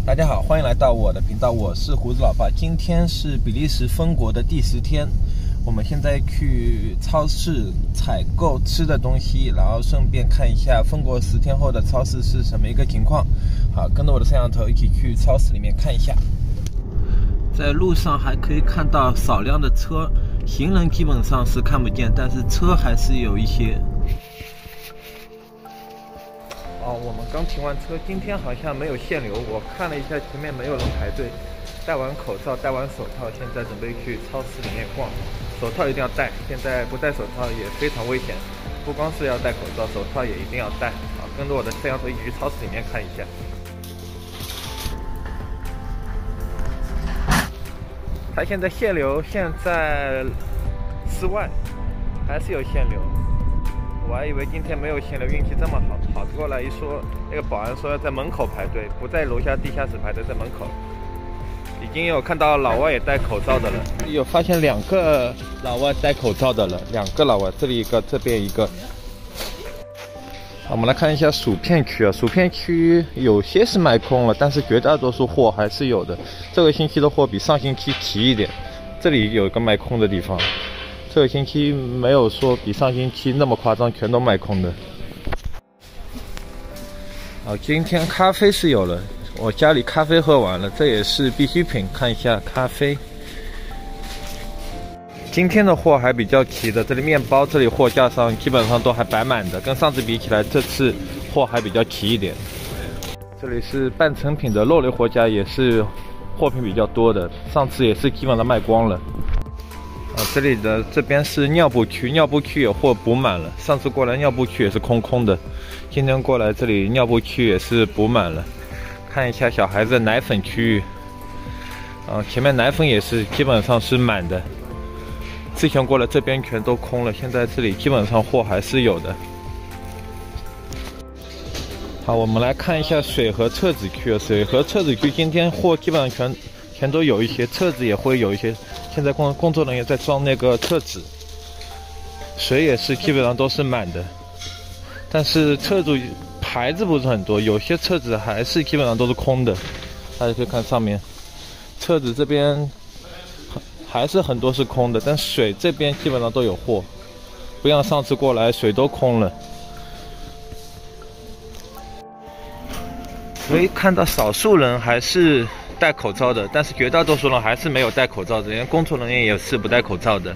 大家好，欢迎来到我的频道，我是胡子老爸。今天是比利时封国的第10天，我们现在去超市采购吃的东西，然后顺便看一下封国10天后的超市是什么一个情况。好，跟着我的摄像头一起去超市里面看一下。在路上还可以看到少量的车，行人基本上是看不见，但是车还是有一些。我们刚停完车，今天好像没有限流。我看了一下，前面没有人排队，戴完口罩，戴完手套，现在准备去超市里面逛。手套一定要戴，现在不戴手套也非常危险。不光是要戴口罩，手套也一定要戴。好，跟着我的摄像头一起去超市里面看一下。它现在限流，现在室外还是有限流。我还以为今天没有限流，运气这么好。跑过来一说，那个保安说要在门口排队，不在楼下地下室排队，在门口。已经有看到老外也戴口罩的了，有发现2个老外戴口罩的了，2个老外，这里一个，这边一个。好，我们来看一下薯片区啊，薯片区有些是卖空了，但是绝大多数货还是有的。这个星期的货比上星期齐一点，这里有一个卖空的地方。这个星期没有说比上星期那么夸张，全都卖空的。好，今天咖啡是有了，我家里咖啡喝完了，这也是必需品。看一下咖啡，今天的货还比较齐的，这里面包，这里货架上基本上都还摆满的，跟上次比起来，这次货还比较齐一点。这里是半成品的肉类货架，也是货品比较多的，上次也是基本上卖光了。这里的这边是尿布区，尿布区有货补满了。上次过来尿布区也是空空的，今天过来这里尿布区也是补满了。看一下小孩子的奶粉区域，前面奶粉也是基本上是满的。之前过来这边全都空了，现在这里基本上货还是有的。好，我们来看一下水和厕纸区，水和厕纸区今天货基本上全都有一些，厕纸也会有一些。现在工作人员在装那个厕纸，水也是基本上都是满的，但是厕纸牌子不是很多，有些厕纸还是基本上都是空的。大家可以看上面，厕纸这边还是很多是空的，但水这边基本上都有货，不像上次过来水都空了。可以看到少数人还是戴口罩的，但是绝大多数人还是没有戴口罩的，连工作人员也是不戴口罩的。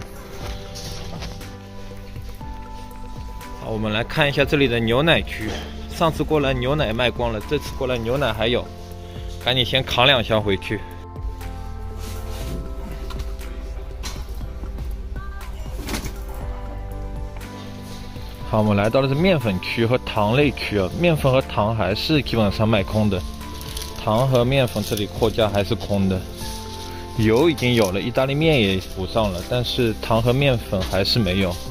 好，我们来看一下这里的牛奶区，上次过来牛奶卖光了，这次过来牛奶还有，赶紧先扛2箱回去。好，我们来到的是面粉区和糖类区啊，面粉和糖还是基本上卖空的。糖和面粉这里货架还是空的，油已经有了，意大利面也补上了，但是糖和面粉还是没有。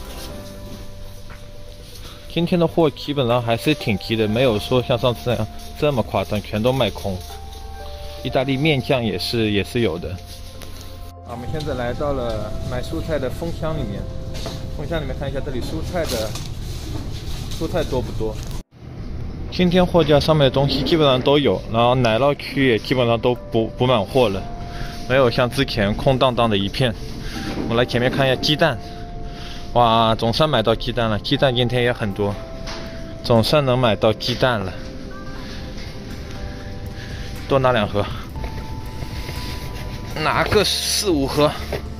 今天的货基本上还是挺齐的，没有说像上次那样这么夸张，全都卖空。意大利面酱也是有的。我们现在来到了买蔬菜的蜂箱里面，蜂箱里面看一下这里蔬菜多不多。今天货架上面的东西基本上都有，然后奶酪区也基本上都补满货了，没有像之前空荡荡的一片。我们来前面看一下鸡蛋，哇，总算买到鸡蛋了，鸡蛋今天也很多，总算能买到鸡蛋了。多拿2盒，拿个4、5盒。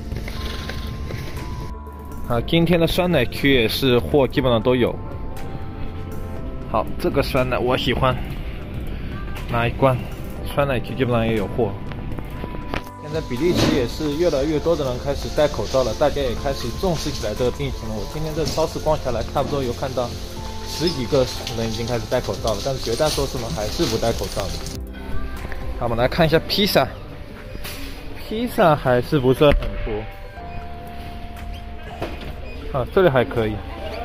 好，今天的酸奶区也是货基本上都有。好，这个酸奶我喜欢，拿1罐。酸奶区基本上也有货。现在比利时也是越来越多的人开始戴口罩了，大家也开始重视起来这个病情了。我今天在超市逛下来，差不多有看到10几个人已经开始戴口罩了，但是绝大多数人还是不戴口罩的。好，我们来看一下披萨，披萨还是不是很多。这里还可以。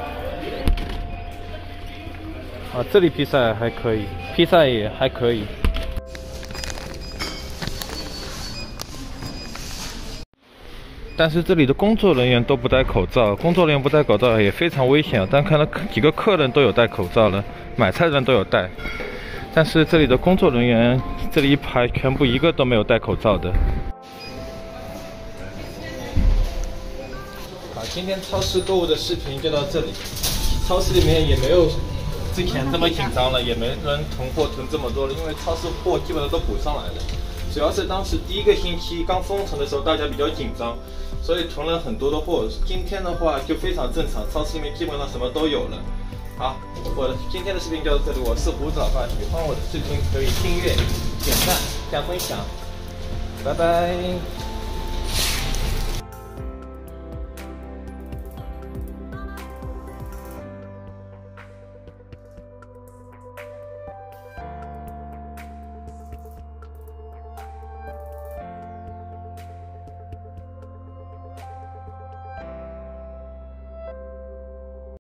这里披萨还可以，披萨也还可以。但是这里的工作人员都不戴口罩，工作人员不戴口罩也非常危险。但看到几个客人都有戴口罩了，买菜的人都有戴。 但是这里的工作人员，这里一排全部一个都没有戴口罩的。好，今天超市购物的视频就到这里。超市里面也没有之前这么紧张了，也没人囤货囤这么多了，因为超市货基本上都补上来了。主要是当时第一个星期刚封城的时候，大家比较紧张，所以囤了很多的货。今天的话就非常正常，超市里面基本上什么都有了。好，我今天的视频就到这里，我是胡子老爸，喜欢我的视频可以订阅、点赞、加分享，拜拜。